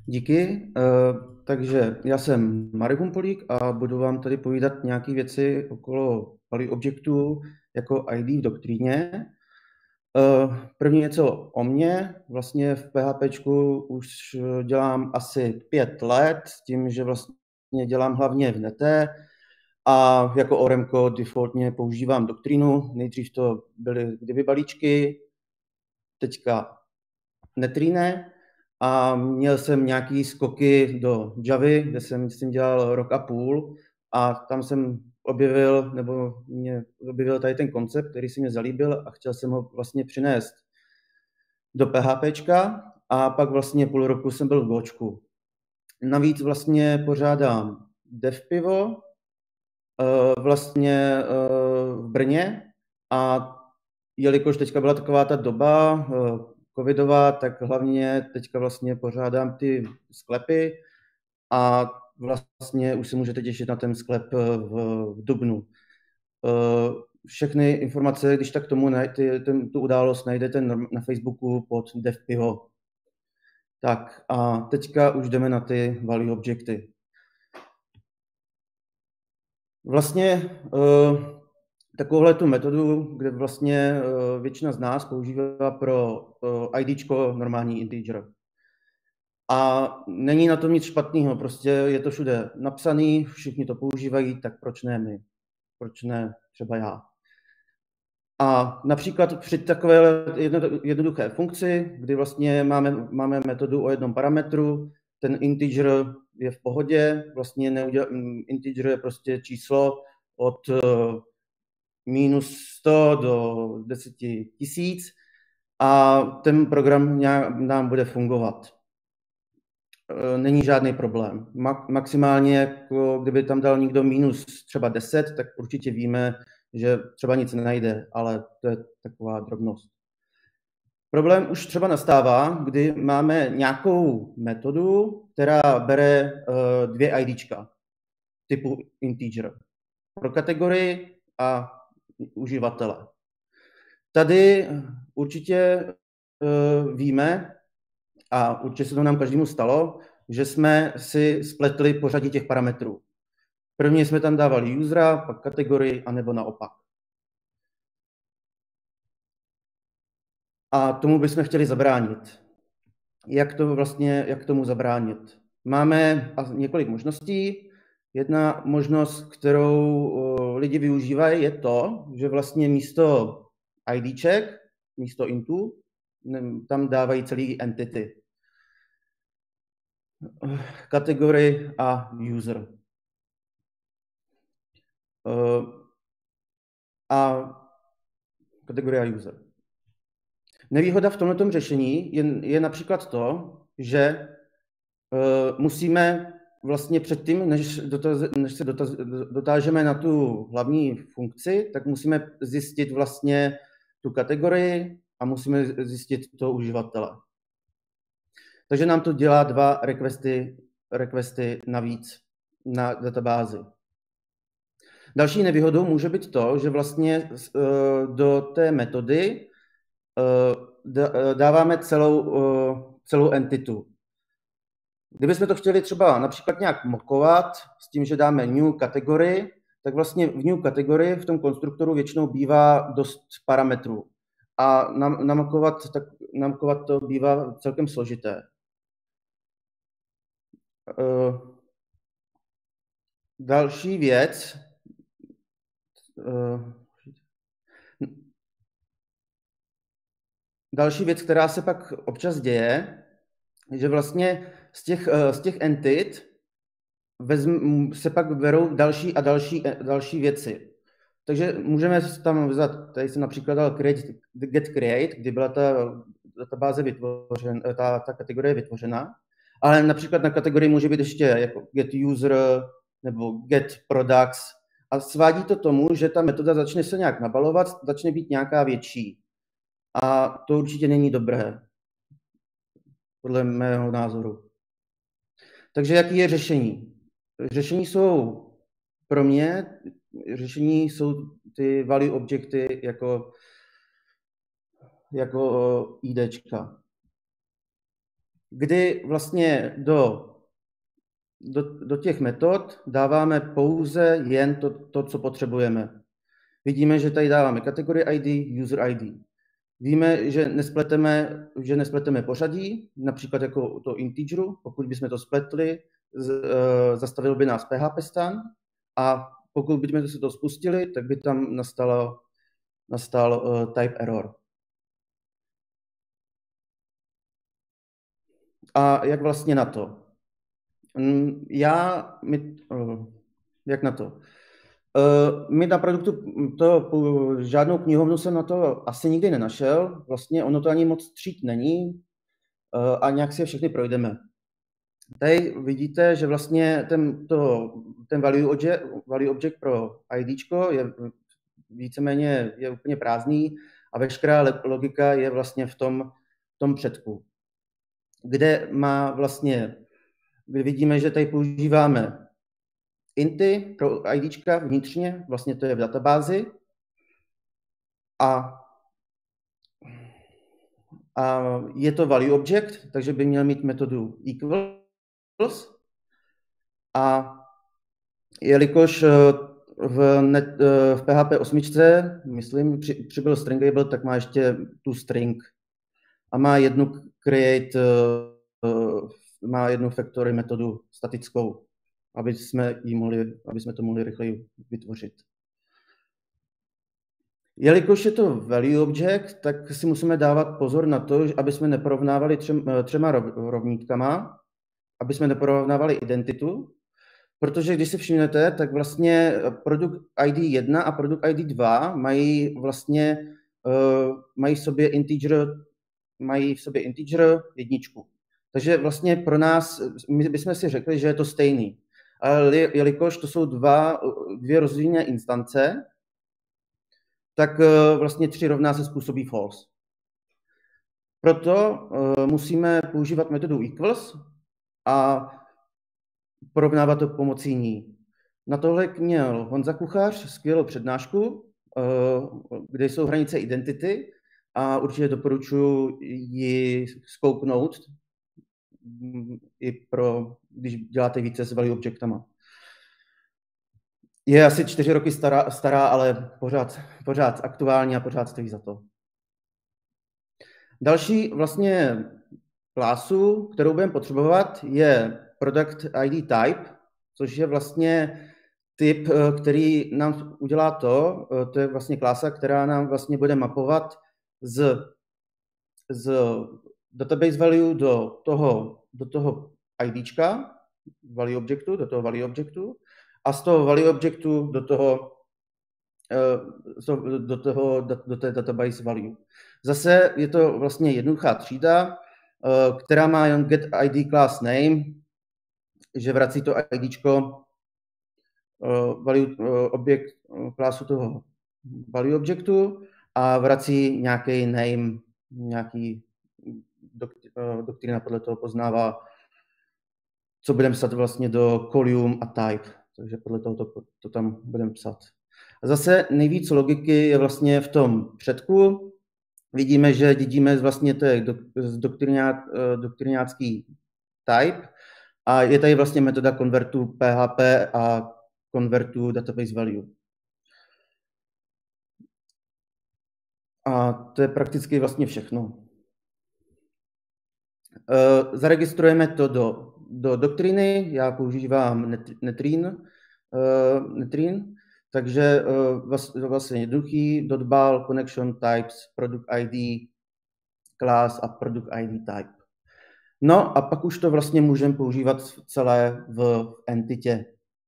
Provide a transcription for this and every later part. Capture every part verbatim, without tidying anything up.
Díky. Uh, takže já jsem Marek Humpolík a budu vám tady povídat nějaké věci okolo value objektů jako I D v doktríně. Uh, první něco o mně. Vlastně v PHPčku už dělám asi pět let s tím, že vlastně dělám hlavně v nete a jako oremko defaultně používám doktrínu. Nejdřív to byly Divi balíčky, teďka netrine. A měl jsem nějaký skoky do Javy, kde jsem s tím dělal rok a půl a tam jsem objevil, nebo mě objevil tady ten koncept, který se mě zalíbil a chtěl jsem ho vlastně přinést do PHPčka a pak vlastně půl roku jsem byl v Gočku. Navíc vlastně pořádám dev pivo vlastně v Brně a jelikož teďka byla taková ta doba covidová, tak hlavně teďka vlastně pořádám ty sklepy a vlastně už se můžete těšit na ten sklep v, v dubnu. Všechny informace, když tak tomu ty, ten, tu událost najdete na Facebooku pod devpivo. Tak a teďka už jdeme na ty value objekty. Vlastně uh, takovouhle tu metodu, kde vlastně uh, většina z nás používá pro uh, IDčko normální integer. A není na tom nic špatného, prostě je to všude napsaný, všichni to používají, tak proč ne my? Proč ne třeba já? A například při takové jednoduché funkci, kdy vlastně máme, máme metodu o jednom parametru, ten integer je v pohodě, vlastně neuděl, integer je prostě číslo od minus sto do deset tisíc a ten program nám bude fungovat. Není žádný problém. Maximálně, jako kdyby tam dal někdo minus třeba deset, tak určitě víme, že třeba nic nenajde, ale to je taková drobnost. Problém už třeba nastává, kdy máme nějakou metodu, která bere uh, dvě IDčka typu integer pro kategorii a uživatele. Tady určitě uh, víme, a určitě se to nám každému stalo, že jsme si spletli pořadí těch parametrů. Prvně jsme tam dávali usera, pak kategorii, anebo naopak. A tomu bychom chtěli zabránit. Jak to vlastně, jak tomu zabránit? Máme několik možností. Jedna možnost, kterou lidi využívají, je to, že vlastně místo IDček, místo intů, tam dávají celý entity. Kategorii a user. A kategorie a user. Nevýhoda v tomto řešení je, je například to, že uh, musíme vlastně předtím, než, dotaz, než se dotaz, dotážeme na tu hlavní funkci, tak musíme zjistit vlastně tu kategorii a musíme zjistit toho uživatele. Takže nám to dělá dva requesty, requesty navíc na databázi. Další nevýhodou může být to, že vlastně uh, do té metody dáváme celou, celou entitu. Kdybychom to chtěli třeba například nějak mokovat s tím, že dáme new kategorii, tak vlastně v new kategorii v tom konstruktoru většinou bývá dost parametrů. A namokovat, tak, namokovat to bývá celkem složité. Další věc, Další věc, která se pak občas děje, že vlastně z těch, z těch entit vezm, se pak berou další a další, další věci. Takže můžeme tam vzat, tady jsem například dal create, get create, kdy byla ta databáze vytvořena, ta, ta kategorie vytvořena, ale například na kategorii může být ještě jako get user nebo get products a svádí to tomu, že ta metoda začne se nějak nabalovat, začne být nějaká větší. A to určitě není dobré, podle mého názoru. Takže jaký je řešení? Řešení jsou pro mě, řešení jsou ty value objekty jako, jako IDčka. kdy vlastně do, do, do těch metod dáváme pouze jen to, to, co potřebujeme. Vidíme, že tady dáváme kategorii I D, user I D. Víme, že nespleteme, že nespleteme pořadí, například jako to integeru, pokud bychom to spletli, z, uh, zastavil by nás P H P stan, a pokud bychom se to spustili, tak by tam nastalo, nastal uh, type error. A jak vlastně na to? Já, my, uh, jak na to? Uh, my na produktu, to, žádnou knihovnu jsem na to asi nikdy nenašel, vlastně ono to ani moc tříd není, uh, a nějak si je všechny projdeme. Tady vidíte, že vlastně ten, to, ten value object, value object pro IDčko je víceméně je úplně prázdný a veškerá logika je vlastně v tom, v tom předku, kde má vlastně, kde vidíme, že tady používáme inty pro IDčka vnitřně, vlastně to je v databázi, a, a je to value object, takže by měl mít metodu equals, a jelikož v, net, v P H P osm, myslím, při, přibyl stringable, tak má ještě tu string a má jednu create, má jednu factory metodu statickou, aby jsme, jí mohli, aby jsme to mohli rychleji vytvořit. Jelikož je to value object, tak si musíme dávat pozor na to, aby jsme neporovnávali třem, třema rovnítkama, aby jsme neporovnávali identitu, protože když si všimnete, tak vlastně produkt I D jedna a produkt I D dva mají vlastně uh, mají v sobě integer, mají v sobě integer jedničku. Takže vlastně pro nás, my bychom si řekli, že je to stejný. Ale jelikož to jsou dva, dvě rozdílné instance, tak uh, vlastně tři rovná se způsobí false. Proto uh, musíme používat metodu equals a porovnávat to pomocí ní. Na tohle měl Honza Kuchař skvělou přednášku, kde jsou hranice identity, a určitě doporučuji ji zkouknout, i pro, když děláte více s value objectama. Je asi čtyři roky stará, stará ale pořád, pořád aktuální a pořád stojí za to. Další vlastně klásu, kterou budeme potřebovat, je product I D type, což je vlastně typ, který nám udělá to, to je vlastně klasa, která nám vlastně bude mapovat z, z database value do toho, do toho IDčka, value objectu, do toho value objectu, a z toho value objectu do toho, do toho, do té database value. Zase je to vlastně jednoduchá třída, která má jen get I D class name, že vrací to IDčko value objekt klasu toho value objectu a vrací nějaký name, nějaký doktrina podle toho poznává, co budeme psat vlastně do column a type, takže podle toho to, to tam budeme psat. A zase nejvíc logiky je vlastně v tom předku. Vidíme, že dědíme vlastně to je doktrinácký type a je tady vlastně metoda konvertu P H P a konvertu database value. A to je prakticky vlastně všechno. Uh, zaregistrujeme to do, do doktriny, já používám Netrin, uh, Netrin takže uh, vlastně, vlastně jednoduchý, dotbal, connection types, product I D, class a product I D type. No a pak už to vlastně můžeme používat celé v entitě.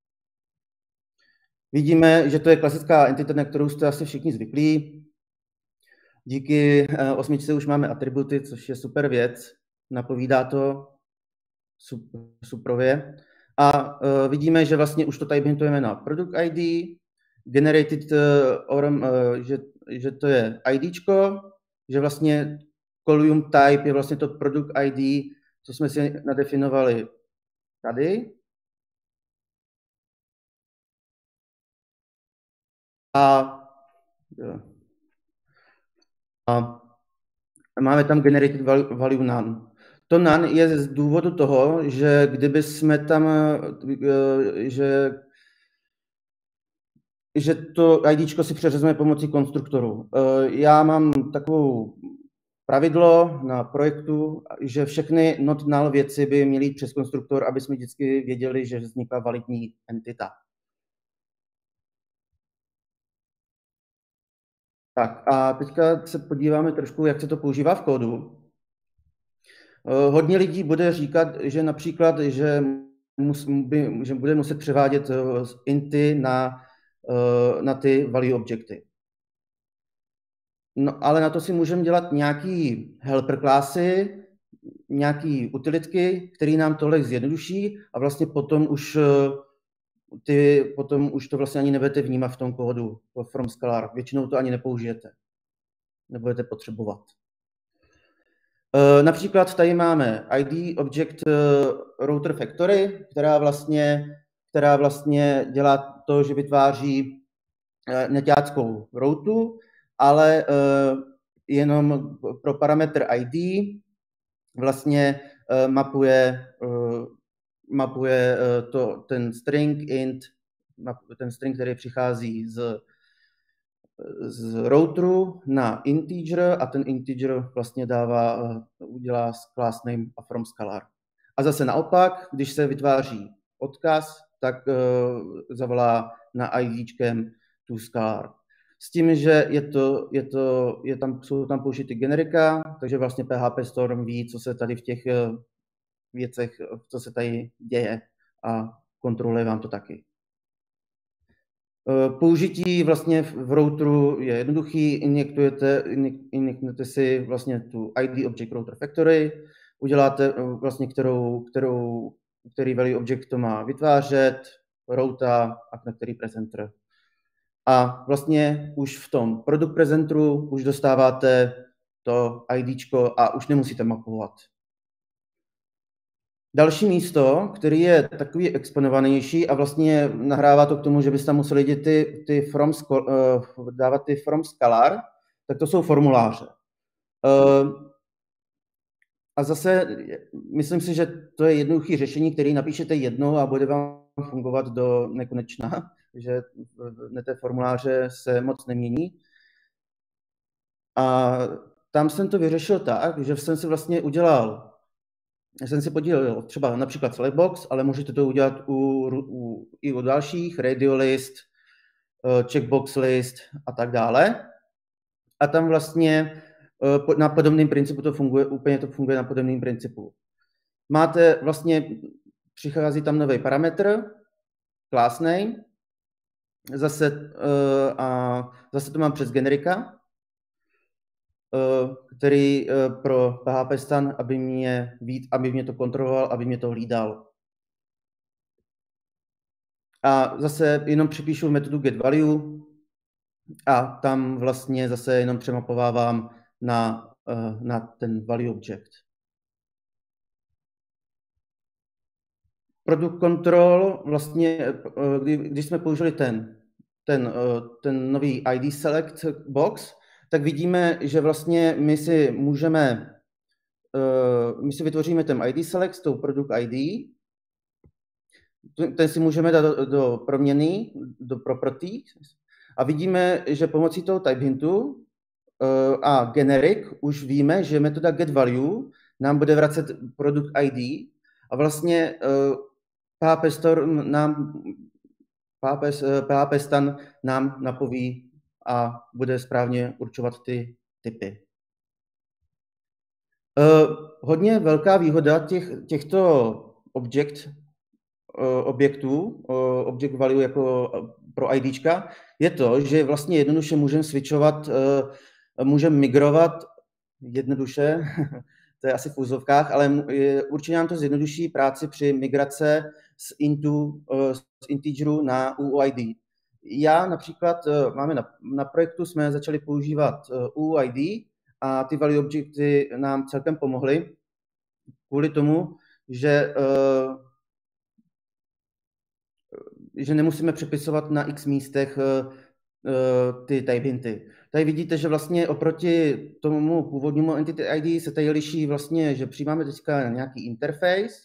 Vidíme, že to je klasická entita, na kterou jste asi všichni zvyklí. Díky uh, osmičce už máme atributy, což je super věc. Napovídá to suprově. A uh, vidíme, že vlastně už to tady hintujeme na product I D, generated uh, or, uh, že, že to je IDčko, že vlastně column type je vlastně to product I D, co jsme si nadefinovali tady. A, a máme tam generated value none. To none je z důvodu toho, že kdyby jsme tam, že, že to IDčko si přeřezeme pomocí konstruktoru. Já mám takovou pravidlo na projektu, že všechny not null věci by měly jít přes konstruktor, aby jsme vždycky věděli, že vznikla validní entita. Tak a teďka se podíváme trošku, jak se to používá v kódu. Hodně lidí bude říkat, že například, že, mus, by, že bude muset převádět z inty na, na ty value objekty. No, ale na to si můžeme dělat nějaký helper klasy, nějaký utilitky, který nám tohle zjednoduší a vlastně potom už, ty, potom už to vlastně ani nebudete vnímat v tom kódu from scalar. Většinou to ani nepoužijete. Nebudete potřebovat. Například tady máme I D object router factory, která vlastně, která vlastně dělá to, že vytváří neťáckou routu, ale jenom pro parametr I D vlastně mapuje, mapuje to, ten string int, ten string, který přichází z, z routeru na integer a ten integer vlastně dává, udělá class name a from scalar. A zase naopak, když se vytváří odkaz, tak zavolá na IDčkem to scalar. S tím, že je to, je to, je tam, jsou tam použity generika, takže vlastně P H P Storm ví, co se tady v těch věcech, co se tady děje a kontroluje vám to taky. Použití vlastně v routeru je jednoduchý, injektujete, injektujete si vlastně tu I D object router factory, uděláte vlastně, kterou, kterou, který value object to má vytvářet, routa a na který presenter. A vlastně už v tom product presenteru už dostáváte to IDčko a už nemusíte mapovat. Další místo, který je takový exponovanější a vlastně nahrává to k tomu, že byste tam museli dělat ty, ty from, uh, dávat ty from scalar, tak to jsou formuláře. Uh, a zase myslím si, že to je jednoduché řešení, které napíšete jednou a bude vám fungovat do nekonečna, že ty formuláře se moc nemění. A tam jsem to vyřešil tak, že jsem si vlastně udělal Já jsem si podílel třeba například Selectbox, ale můžete to udělat u, u, i u dalších, radio list, checkbox list a tak dále. A tam vlastně na podobném principu to funguje, úplně to funguje na podobném principu. Máte vlastně, přichází tam nový parametr, class name, zase, a zase to mám přes generika, který pro P H P stan, aby mě, aby mě to kontroloval, aby mě to hlídal. A zase jenom připíšu metodu getValue a tam vlastně zase jenom přemapovávám na, na ten value object. Product control vlastně, kdy, když jsme použili ten, ten, ten nový I D select box, tak vidíme, že vlastně my si můžeme, my si vytvoříme ten I D select s tou product I D, ten si můžeme dát do, do proměny, do property a vidíme, že pomocí toho type hintu a generic už víme, že metoda getValue nám bude vracet product I D a vlastně P H P Storm nám, P H P stan nám napoví a bude správně určovat ty typy. Uh, hodně velká výhoda těch, těchto objekt, uh, objektů, uh, object value jako pro IDčka, je to, že vlastně jednoduše můžeme switchovat, uh, můžeme migrovat jednoduše, to je asi v úzovkách, ale je, určitě nám to zjednoduší práci při migrace z, into, uh, z integeru na U I D. Já například, máme na, na projektu, jsme začali používat U I D a ty value objecty nám celkem pomohly kvůli tomu, že, uh, že nemusíme přepisovat na x místech uh, ty type hinty. tady vidíte, že vlastně oproti tomu původnímu Entity I D se tady liší vlastně, že přijímáme teďka nějaký interface,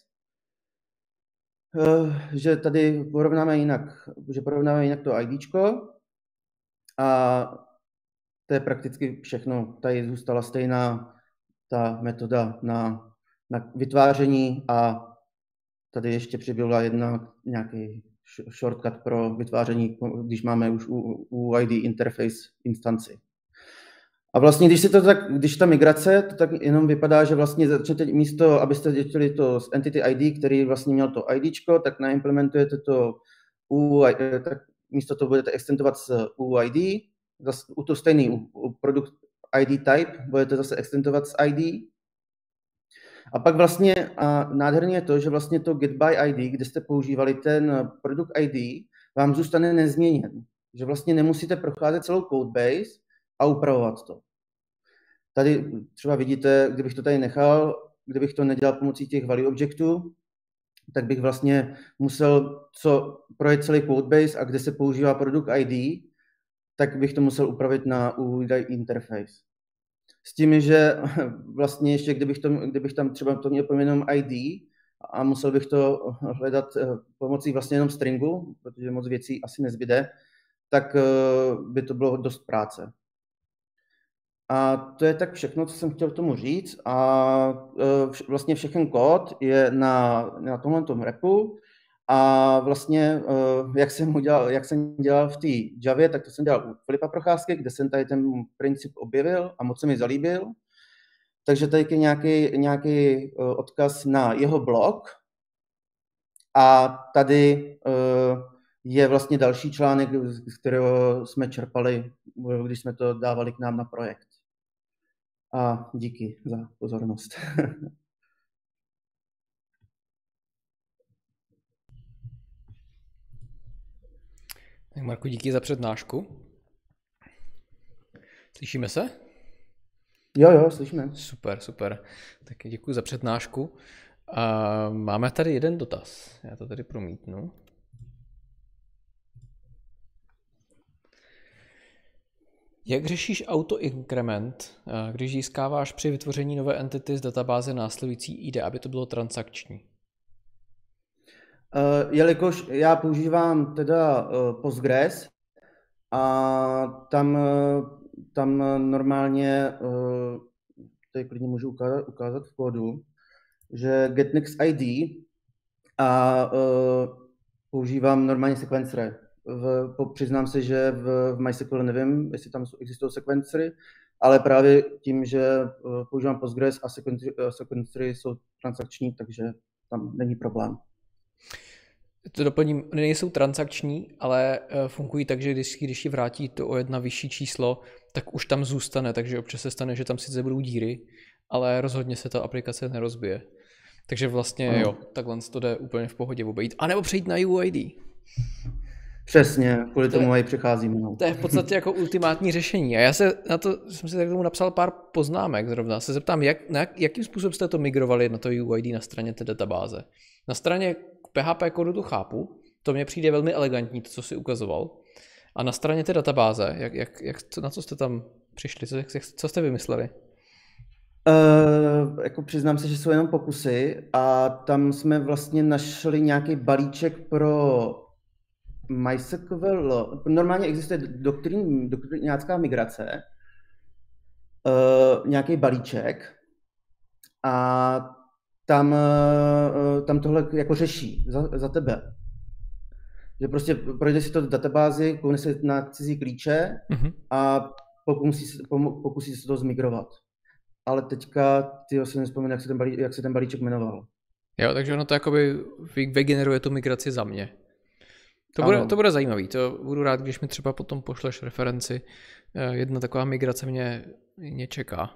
že tady porovnáme jinak, že porovnáme jinak to IDčko a to je prakticky všechno. Tady zůstala stejná ta metoda na, na vytváření a tady ještě přibyla jedna nějaký shortcut pro vytváření, když máme už u, u I D interface instanci. A vlastně, když, si to tak, když ta migrace, to tak jenom vypadá, že vlastně začnete místo, abyste chtěli to z Entity I D, který vlastně měl to IDčko, tak naimplementujete to u, tak místo toho budete extendovat z U I D, zase u to stejný, u, u produkt I D type, budete zase extendovat z I D. A pak vlastně a nádherně je to, že vlastně to get by I D, kde jste používali ten produkt I D, vám zůstane nezměněn. Že vlastně nemusíte procházet celou codebase a upravovat to. Tady třeba vidíte, kdybych to tady nechal, kdybych to nedělal pomocí těch value objectů, tak bych vlastně musel co projet celý codebase a kde se používá produkt I D, tak bych to musel upravit na U I D interface. S tím, že vlastně ještě kdybych, to, kdybych tam třeba to měl jenom I D a musel bych to hledat pomocí vlastně jenom stringu, protože moc věcí asi nezbyde, tak by to bylo dost práce. A to je tak všechno, co jsem chtěl tomu říct. A vlastně všechen kód je na, na tomhle tom repu. A vlastně, jak jsem, udělal, jak jsem dělal v té Javě, tak to jsem dělal u Filipa Procházky, kde jsem tady ten princip objevil a moc se mi zalíbil. Takže tady je nějaký, nějaký odkaz na jeho blog. A tady je vlastně další článek, z kterého jsme čerpali, když jsme to dávali k nám na projekt. A díky za pozornost. Tak Marku, díky za přednášku. Slyšíme se? Jo, jo, slyšíme. Super, super. Tak děkuji za přednášku. A máme tady jeden dotaz. Já to tady promítnu. Jak řešíš auto-increment, když získáváš při vytvoření nové entity z databáze následující I D, aby to bylo transakční? Uh, jelikož já používám teda uh, Postgres a tam, uh, tam normálně, uh, tady klidně můžu ukázat, ukázat v kódu, že getNextID a uh, používám normálně sekvencery. V, po, přiznám se, že v, v MySQL nevím, jestli tam existují sekvencery, ale právě tím, že uh, používám Postgres a sekvencery jsou transakční, takže tam není problém. To doplním, nejsou transakční, ale fungují tak, že když, když ji vrátí to o jedna vyšší číslo, tak už tam zůstane, takže občas se stane, že tam sice budou díry, ale rozhodně se ta aplikace nerozbije. Takže vlastně ano. Jo, takhle to jde úplně v pohodě obejít. A nebo přejít na U I D. Přesně, kvůli tomu i přecházíme. To je v podstatě jako ultimátní řešení. A já se na to, jsem si tak tomu napsal pár poznámek zrovna. Se zeptám, jak, na jak, jakým způsobem jste to migrovali na to U I D na straně té databáze. Na straně P H P kodu to chápu, to mně přijde velmi elegantní, to, co jsi ukazoval. A na straně té databáze, jak, jak, jak, na co jste tam přišli, co, jak, co jste vymysleli? Uh, jako přiznám se, že jsou jenom pokusy a tam jsme vlastně našli nějaký balíček pro MySQL. Normálně existuje doktrín, doktrinářská migrace, uh, nějaký balíček a tam, uh, tam tohle jako řeší za, za tebe. Že prostě projde si to do databázy, koukne si na cizí klíče mm-hmm. a pokusí se, pokusí se to zmigrovat. Ale teďka ty si nespomenu, jak se ten balíček, jak se ten balíček jmenoval. Jo, takže ono to jakoby vygeneruje tu migraci za mě. To bude, to bude zajímavý, to budu rád, když mi třeba potom pošleš referenci. Jedna taková migrace mě, mě čeká.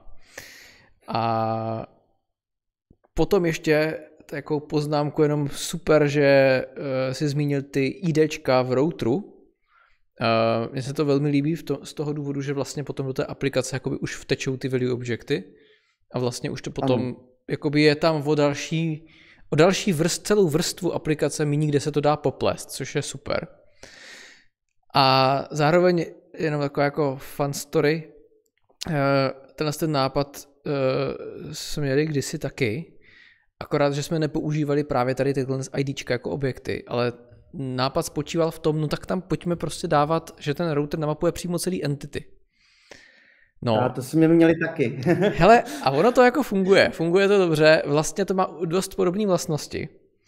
A potom ještě takovou poznámku, jenom super, že uh, jsi zmínil ty IDčka v routeru. Uh, mně se to velmi líbí v to, z toho důvodu, že vlastně potom do té aplikace jakoby už vtečou ty value objecty a vlastně už to potom jakoby je tam o další, o další vrst, celou vrstvu aplikace míní, kde se to dá poplést, což je super. A zároveň jenom taková jako fun story. Tenhle ten nápad jsme měli kdysi taky, akorát, že jsme nepoužívali právě tady tyhle IDčka jako objekty, ale nápad spočíval v tom, no tak tam pojďme prostě dávat, že ten router namapuje přímo celý entity. No. A to jsme měli taky. Hele, a ono to jako funguje, funguje to dobře, vlastně to má dost podobné vlastnosti.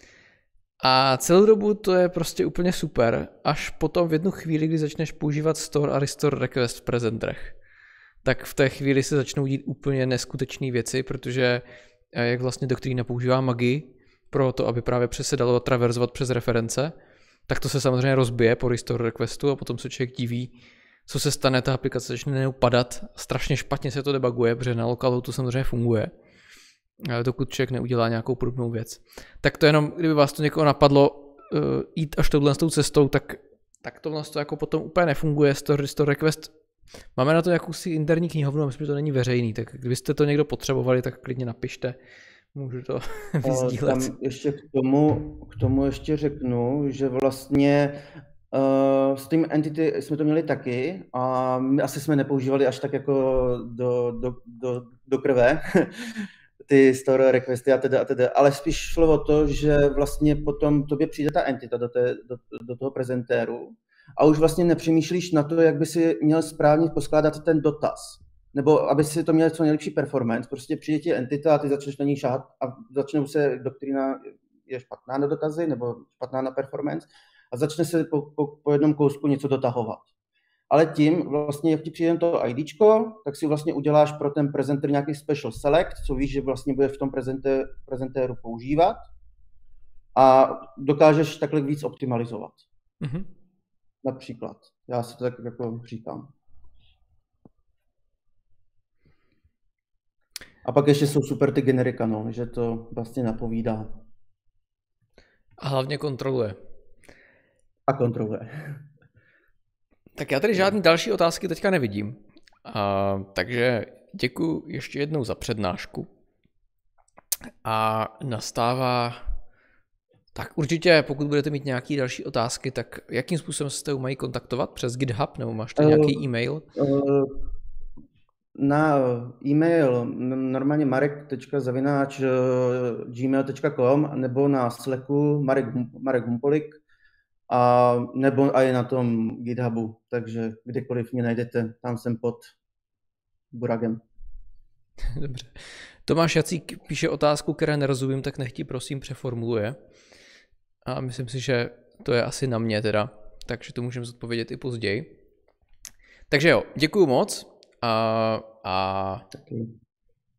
A celou dobu to je prostě úplně super, až potom v jednu chvíli, kdy začneš používat store a restore request v prezenterech, tak v té chvíli se začnou dít úplně neskutečné věci, protože jak vlastně doktrína používá magii pro to, aby právě se dalo traverzovat přes reference, tak to se samozřejmě rozbije po restore requestu a potom se člověk diví, co se stane, ta aplikace začne najednou padat, strašně špatně se to debuguje, protože na lokalu to samozřejmě funguje, dokud člověk neudělá nějakou podobnou věc. Tak to jenom, kdyby vás to někoho napadlo uh, jít až touhle cestou, tak, tak tohle to jako potom úplně nefunguje, store restore request. Máme na to jakousi interní knihovnu, myslím, že to není veřejný, tak kdybyste to někdo potřebovali, tak klidně napište, můžu to vyzdílet. Tam ještě k tomu, k tomu ještě řeknu, že vlastně uh, s tím entity jsme to měli taky a my asi jsme nepoužívali až tak jako do, do, do, do krve ty store requesty a teda a teda, ale spíš šlo o to, že vlastně potom tobě přijde ta entita do, té, do, do toho prezentéru a už vlastně nepřemýšlíš na to, jak by si měl správně poskládat ten dotaz. Nebo aby si to měl co nejlepší performance. Prostě přijde ti entita a ty začneš na ní šáhat a začnou se, doktrína je špatná na dotazy nebo špatná na performance a začne se po, po, po jednom kousku něco dotahovat. Ale tím vlastně, jak ti přijde to IDčko, tak si vlastně uděláš pro ten prezentér nějaký special select, co víš, že vlastně bude v tom prezenté, prezentéru používat a dokážeš takhle víc optimalizovat. Mm-hmm. Například. Já si to tak jako říkám. A pak ještě jsou super ty generika, no, že to vlastně napovídá. A hlavně kontroluje. A kontroluje. Tak já tady žádný další otázky teďka nevidím. A, takže děkuji ještě jednou za přednášku. A nastává... Tak určitě, pokud budete mít nějaké další otázky, tak jakým způsobem se s tebou mají kontaktovat? Přes GitHub nebo máš tam nějaký e-mail? Uh, na e-mail normálně marek tečka zavináč gmail tečka com nebo na Slacku Marek, Marek Humpolik a nebo i na tom GitHubu, takže kdekoliv mě najdete, tam jsem pod Buragem. Dobře. Tomáš Jacík píše otázku, které nerozumím, tak nech ti prosím přeformuluje. A myslím si, že to je asi na mě teda, takže to můžeme zodpovědět i později. Takže jo, děkuju moc a, a